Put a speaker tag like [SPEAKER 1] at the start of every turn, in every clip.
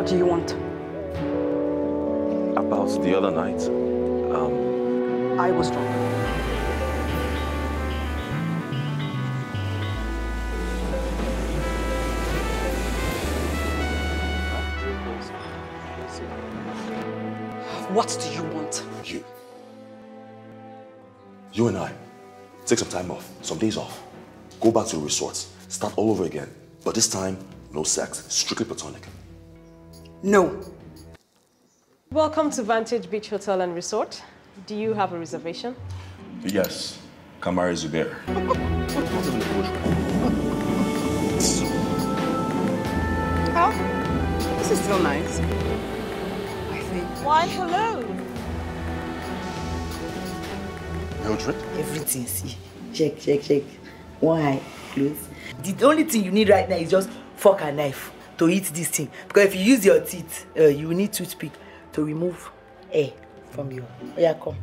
[SPEAKER 1] What do you want?
[SPEAKER 2] About the other night,
[SPEAKER 1] I was drunk. What do you want?
[SPEAKER 3] You and I, take some time off, some days off. Go back to the resort, start all over again. But this time, no sex, strictly platonic.
[SPEAKER 1] No.
[SPEAKER 4] Welcome to Vantage Beach Hotel and Resort. Do you have a reservation?
[SPEAKER 3] Yes, Kamari Zubair.
[SPEAKER 1] How? This is still nice. I think.
[SPEAKER 4] Why, hello.
[SPEAKER 3] Mildred?
[SPEAKER 5] Everything, see. Check. One eye, close. The only thing you need right now is just fork and knife to eat this thing. Because if you use your teeth, you will need toothpick to remove air from you. Oh yeah, come.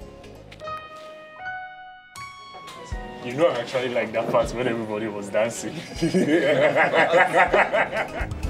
[SPEAKER 6] You know I actually like that part when everybody was dancing.